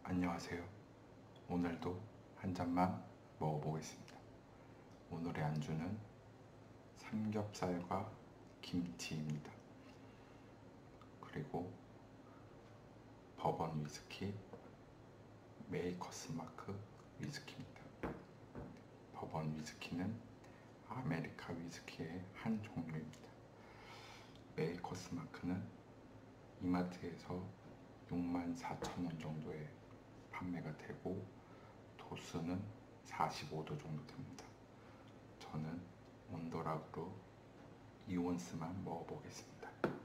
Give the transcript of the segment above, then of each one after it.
안녕하세요. 오늘도 한 잔만 먹어보겠습니다. 오늘의 안주는 삼겹살과 김치입니다. 그리고 버번 위스키 메이커스 마크 위스키입니다. 버번 위스키는 아메리카 위스키의 한 종류입니다. 메이커스 마크는 이마트에서 64,000원 정도에 판매가 되고 도수는 45도 정도 됩니다. 저는 온도락으로 2온스만 먹어보겠습니다.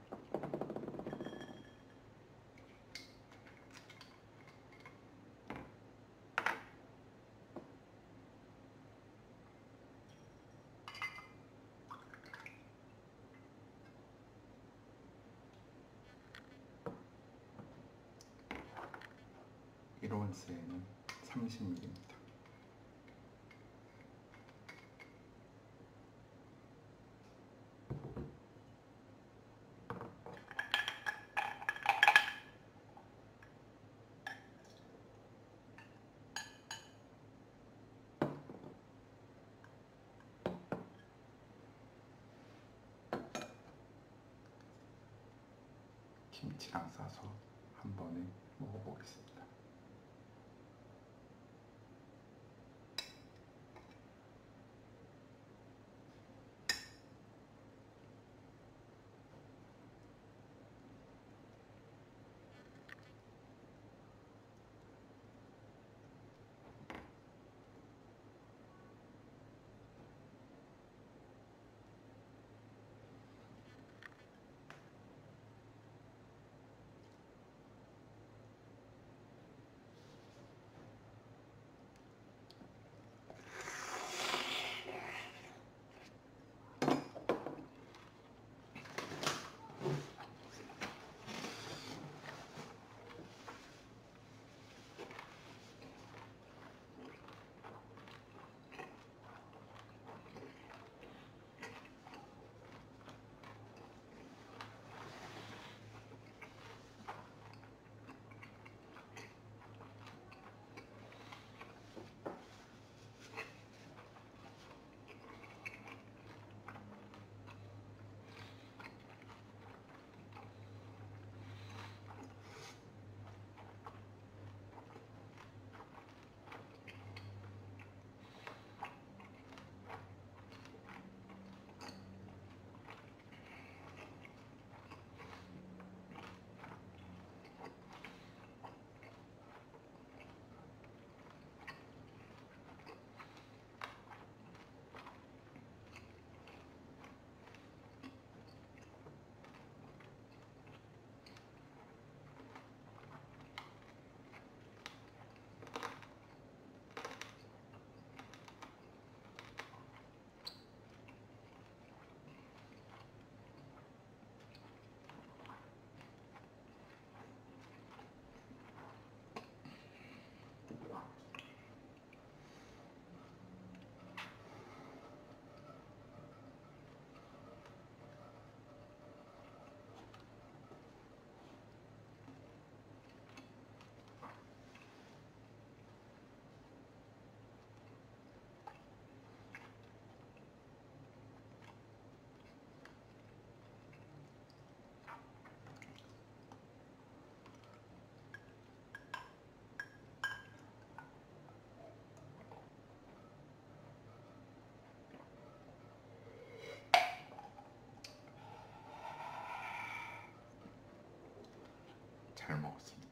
(1온스에는) 30ml입니다. 김치랑 싸서 한 번에 먹어보겠습니다. 잘 먹었습니다.